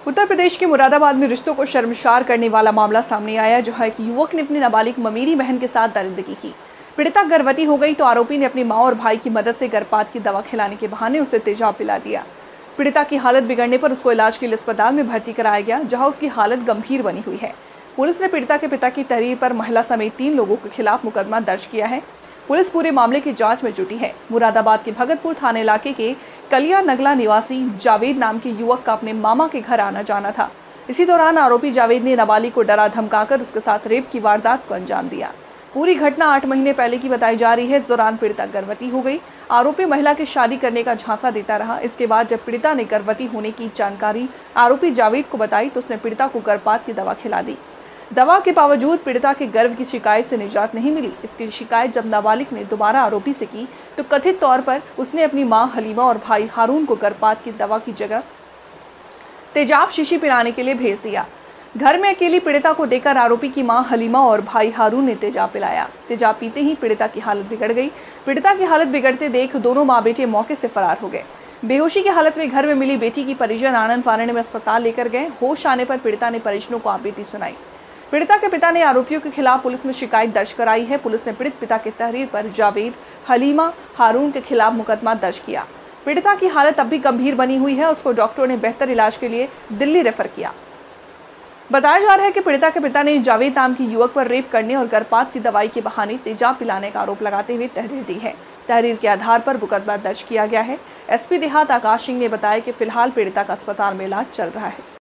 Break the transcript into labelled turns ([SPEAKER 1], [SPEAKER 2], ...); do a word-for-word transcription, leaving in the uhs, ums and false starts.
[SPEAKER 1] उत्तर प्रदेश के मुरादाबाद में रिश्तों को शर्मसार करने वाला मामला सामने आया, जहां एक युवक ने अपनी नाबालिग ममेरी बहन के साथ दरिंदगी की। पीड़िता गर्भवती हो गई तो आरोपी ने अपनी मां और भाई की मदद से गर्भपात की दवा खिलाने के बहाने उसे तेजाब पिला दिया। पीड़िता की हालत बिगड़ने पर उसको इलाज के लिए अस्पताल में भर्ती कराया गया, जहां उसकी हालत गंभीर बनी हुई है। पुलिस ने पीड़िता के पिता की तहरीर पर महिला समेत तीन लोगों के खिलाफ मुकदमा दर्ज किया है। पुलिस पूरे मामले की जांच में जुटी है। मुरादाबाद के भगतपुर थाने इलाके के कलिया नगला निवासी जावेद नाम के युवक का अपने मामा के घर आना जाना था। इसी दौरान आरोपी जावेद ने नाबालिग को डरा धमकाकर उसके साथ रेप की वारदात को अंजाम दिया। पूरी घटना आठ महीने पहले की बताई जा रही है। इस दौरान पीड़िता गर्भवती हो गई। आरोपी महिला की शादी करने का झांसा देता रहा। इसके बाद जब पीड़िता ने गर्भवती होने की जानकारी आरोपी जावेद को बताई तो उसने पीड़िता को गर्भपात की दवा खिला दी। दवा के बावजूद पीड़िता के गर्भ की शिकायत से निजात नहीं मिली। इसकी शिकायत जब नाबालिग ने दोबारा आरोपी से की तो कथित तौर पर उसने अपनी मां हलीमा और भाई हारून को गर्भपात की दवा की जगह तेजाब शीशी पिलाने के लिए भेज दिया। घर में अकेली पीड़िता को देखकर आरोपी की मां हलीमा और भाई हारून ने तेजाब पिलाया। तेजाब पीते ही पीड़िता की हालत बिगड़ गई। पीड़िता की हालत बिगड़ते देख दोनों माँ बेटे मौके से फरार हो गए। बेहोशी की हालत में घर में मिली बेटी की परिजन आनन फानन में अस्पताल लेकर गए। होश आने पर पीड़िता ने परिजनों को आपबीती सुनाई। पीड़िता के पिता ने आरोपियों के खिलाफ पुलिस में शिकायत दर्ज कराई है। पुलिस ने पीड़ित पिता की तहरीर पर जावेद, हलीमा, हारून के खिलाफ मुकदमा दर्ज किया। पीड़िता की हालत अब भी गंभीर बनी हुई है। उसको डॉक्टरों ने बेहतर इलाज के लिए दिल्ली रेफर किया। बताया जा रहा है कि पीड़िता के पिता ने जावेद नाम की युवक पर रेप करने और गर्भपात की दवाई के बहाने तेजाब पिलाने का आरोप लगाते हुए तहरीर दी है। तहरीर के आधार पर मुकदमा दर्ज किया गया है। एसपी देहात आकाश सिंह ने बताया कि फिलहाल पीड़िता का अस्पताल में इलाज चल रहा है।